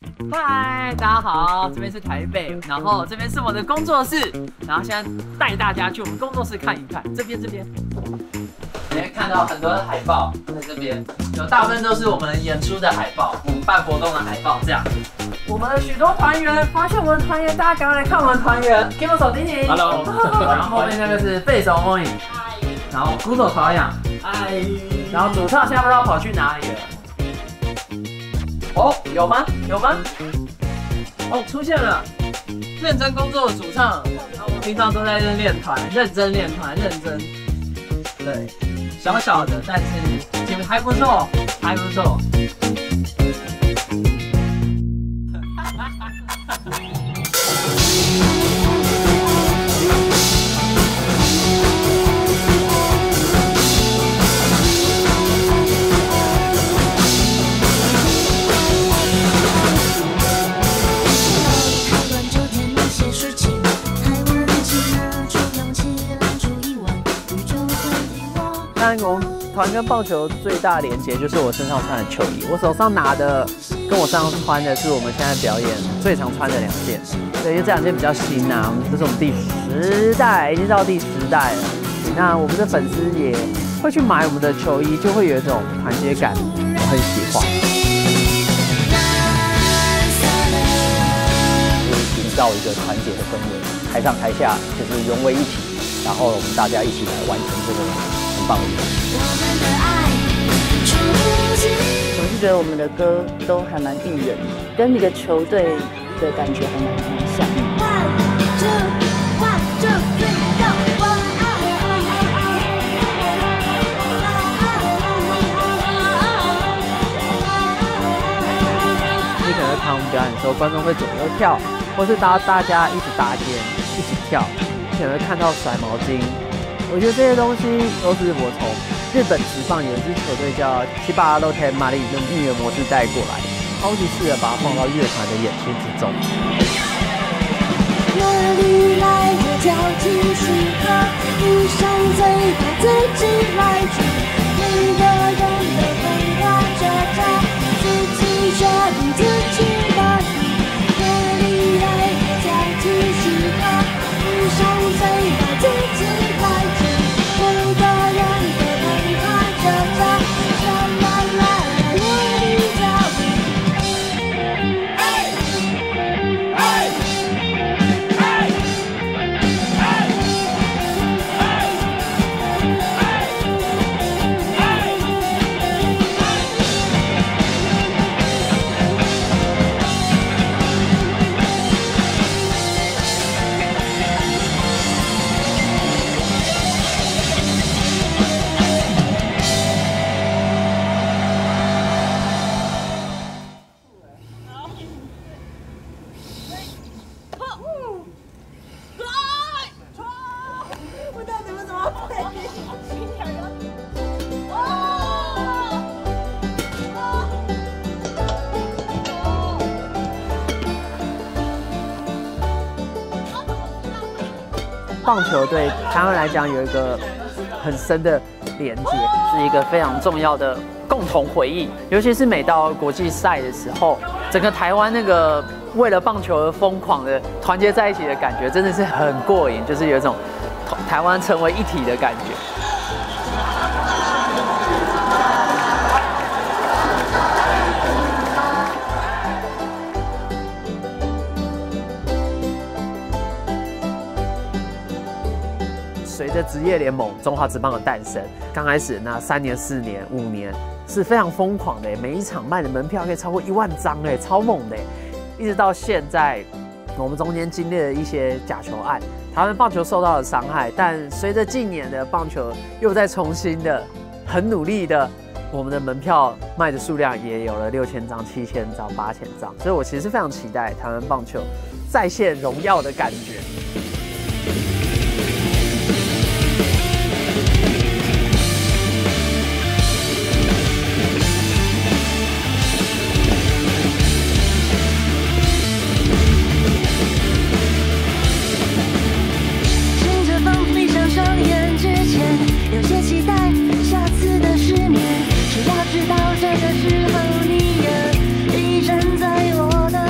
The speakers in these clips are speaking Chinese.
嗨，大家好，这边是台北，然后这边是我的工作室，然后现在带大家去我们工作室看一看，这边。你会看到很多的海报在这边，有大部分都是我们演出的海报，我们办活动的海报这样。我们的许多团员，发现我们的团员，大家赶快来看我们的团员，给我手叮叮 ，Hello， 然后后面那个是贝手梦影，然后鼓手陶养，然后主唱现在不知道跑去哪里了。哦，有吗？哦，出现了，认真工作的主唱，我们平常都在这练团，认真练团，认真。对，小小的，但是你们还不错，还不错。但我们团跟棒球最大的连结就是我身上穿的球衣，我手上拿的跟我身上穿的是我们现在表演最常穿的2件，对，因为这2件比较新啊，这是我们第10代，已经到第10代了。那我们的粉丝也会去买我们的球衣，就会有一种团结感，我很喜欢。 就是营造一个团结的氛围，台上台下就是融为一体，然后我们大家一起来完成这个。我是觉得我们的歌都还蛮应人的，跟那个球队的感觉还蛮像。 你可能看我们表演的时候，观众会左右跳，或是大家一起搭肩一起跳，你可能会看到甩毛巾。我觉得这些东西都是我从日本职棒有一支球队叫七八六天马里用应援模式带过来，超级适合把它放到乐团的演出之中。哪里来的交际时刻，闭上嘴巴自己来做，每个人都分化着它，自己决定自己的路。哪里来的交际时刻，闭上嘴巴自己来做。棒球对台湾来讲有一个很深的连接，是一个非常重要的共同回忆。尤其是每到国际赛的时候，整个台湾那个为了棒球而疯狂的团结在一起的感觉，真的是很过瘾，就是有一种台湾成为一体的感觉。随着职业联盟中华职棒的诞生，刚开始那3年、4年、5年是非常疯狂的，每一场卖的门票可以超过1万张，超猛的。一直到现在，我们中间经历了一些假球案，台湾棒球受到了伤害，但随着近年的棒球又在重新的很努力的，我们的门票卖的数量也有了6000张、7000张、8000张，所以我其实是非常期待台湾棒球再现荣耀的感觉。 有些期待，下次的失眠，只要知道这个时候你也依然在我的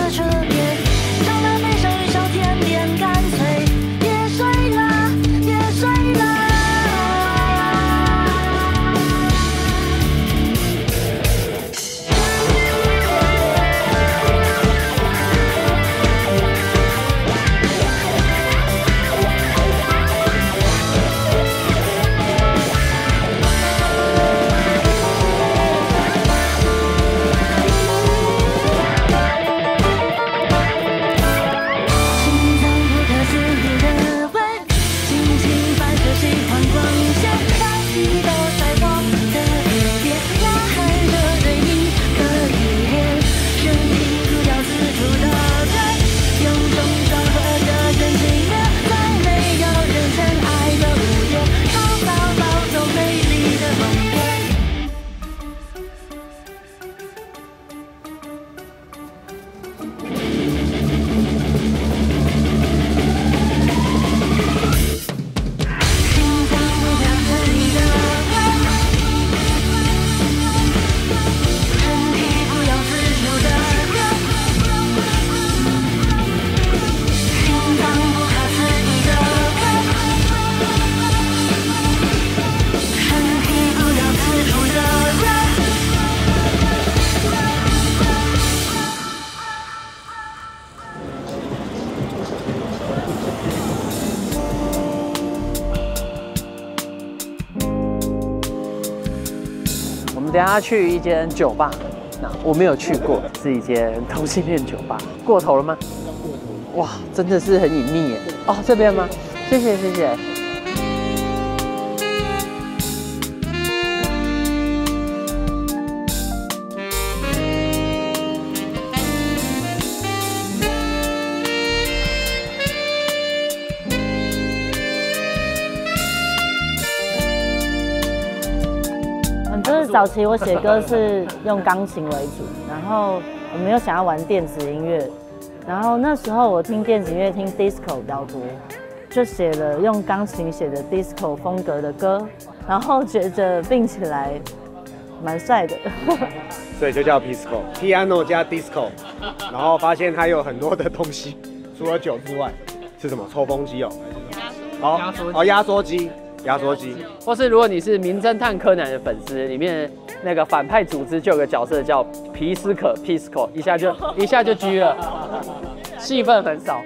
们等一下去一间酒吧，那我没有去过，是一间同性恋酒吧。过头了吗？哇，真的是很隐秘耶。哦，这边吗？谢谢谢谢。 就是早期我写歌是用钢琴为主，然后我没有想要玩电子音乐，然后那时候我听电子音乐听 disco 比较多，就写了用钢琴写的 disco 风格的歌，然后觉得并起来蛮帅的， 所以就叫 Pisco，piano 加 disco， 然后发现它有很多的东西，除了酒之外是什么？抽风机哦，好，压缩机。压缩机， 或是如果你是名侦探柯南的粉丝，里面那个反派组织就有个角色叫皮斯可 （Pisco）， 一下就狙了，戏份很少。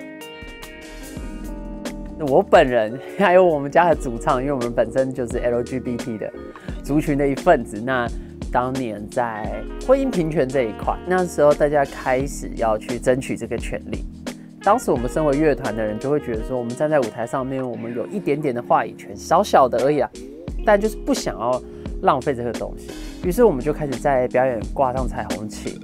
我本人还有我们家的主唱，因为我们本身就是 LGBT 的族群的一份子。那当年在婚姻平权这一块，那时候大家开始要去争取这个权利。当时我们身为乐团的人就会觉得说，我们站在舞台上面，我们有一点点的话语权，小小的而已啦，但就是不想要浪费这个东西。于是我们就开始在表演挂上彩虹旗。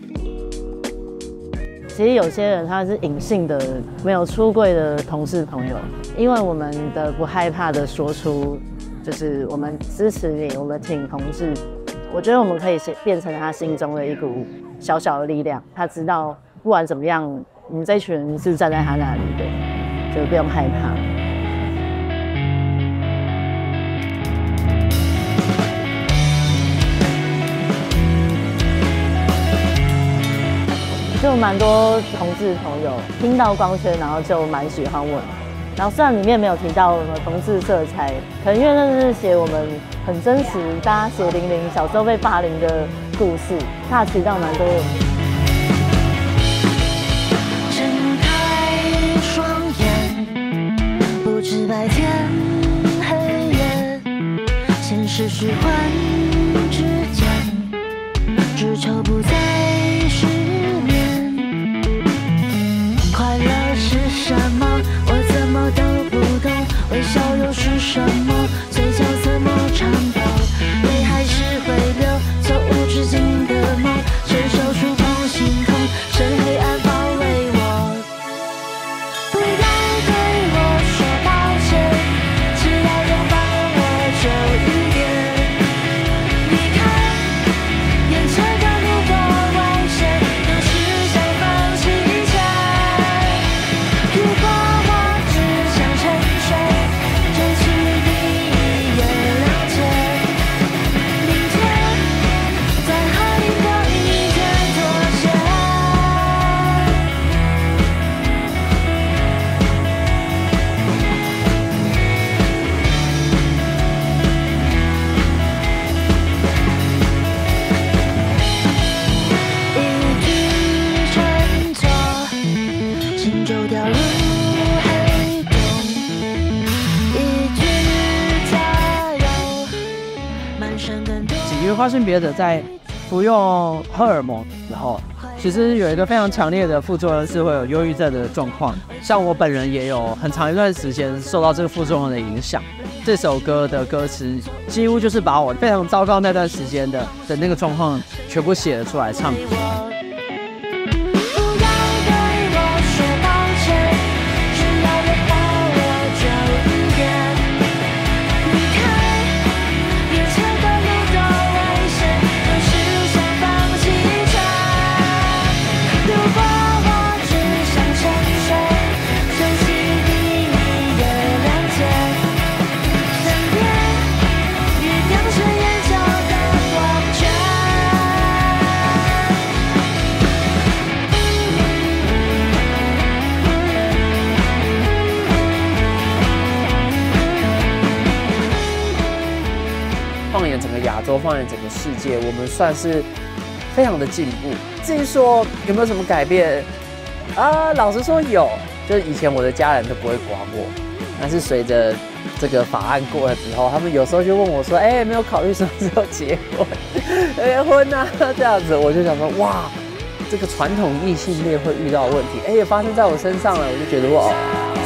其实有些人他是隐性的没有出柜的同志朋友，因为我们的不害怕的说出，就是我们支持你，我们挺同志。我觉得我们可以变成他心中的一股小小的力量，他知道不管怎么样。我们这一群人是站在他那里的，就不用害怕。就蛮多同志朋友听到光圈，然后就蛮喜欢我。然后虽然里面没有提到什么同志色彩，可能因为那是写我们很真实，大家血淋淋小时候被霸凌的故事，他提到蛮多人。 不知白天黑夜，现实虚幻之间，只求不再失眠。快乐是什么？我怎么都不懂。微笑又是什么？嘴角怎么颤抖？泪还是会流，从无止境的梦，伸手触碰星空，深黑暗包围我。不要对我说抱歉，只要拥抱我就一点。你看，眼前的路多危险，有时想放弃一切。如果我只想沉睡，就请你也了解。明天再和一个一天妥协。一句振作，心就掉入黑洞；一句加油，满身更多。 因为发现别的在服用荷尔蒙之后，其实有一个非常强烈的副作用是会有忧郁症的状况。像我本人也有很长一段时间受到这个副作用的影响。这首歌的歌词几乎就是把我非常糟糕那段时间的那个状况全部写了出来唱。 放眼整个亚洲，放眼整个世界，我们算是非常的进步。至于说有没有什么改变啊？老实说有，就是以前我的家人都不会管我， 但是随着这个法案过了之后，他们有时候就问我说：“哎，没有考虑什么时候结婚？结婚啊？”这样子，我就想说，哇，这个传统异性恋会遇到的问题，哎，也发生在我身上了，我就觉得哇，